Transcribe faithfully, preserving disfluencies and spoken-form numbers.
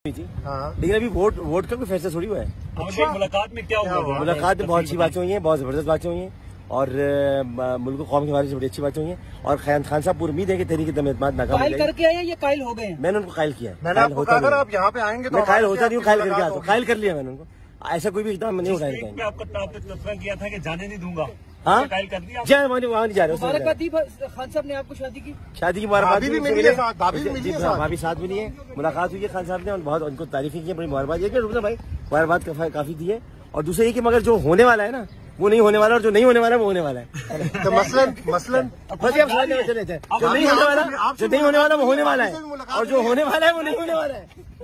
हाँ। लेकिन अभी वोट वोट का कोई फैसला थोड़ी हुआ है। अच्छा? मुलाकात में क्या हुआ? मुलाकात में बहुत अच्छी बातें हुई हैं, बहुत जबरदस्त बातें हुई हैं और मुल्क कौम के बारे में बड़ी अच्छी बातें हुई हैं और खान खान साहब पूरी उम्मीद है कि तहरीक जमात नाकाम कायल करके आए ये कायल हो गए? मैंने उनको कायल किया। मैंने आपको कहा था आप यहाँ पे आएंगे तो कायल होता नहीं, कायल करके आता, कायल कर लिया मैंने उनको। ऐसा कोई भी इकदाम नहीं उठाया मैं आपका किया था कि जाने नहीं दूंगा। हाँ कायल कर दिया? वहाँ नहीं जा रहे। खान साहब ने आपको शादी की? शादी की मुबारकबाद भी मिली है, भाभी भी मिली है, भाभी साथ मिली है, मुलाकात हुई है खान साहब ने और बहुत उनको तारीफी की है, बड़ी मुबारकबाद ये रुकना भाई, मुबारकबाद काफी दी है। और दूसरा ये कि मगर जो होने वाला है ना वो नहीं होने वाला और जो नहीं होने वाला है वो होने वाला है। तो मसलन मसलन बस आप समझने में चले थे, जो नहीं होने वाला जो नहीं होने वाला वो होने वाला है और जो होने वाला है वो नहीं होने वाला है।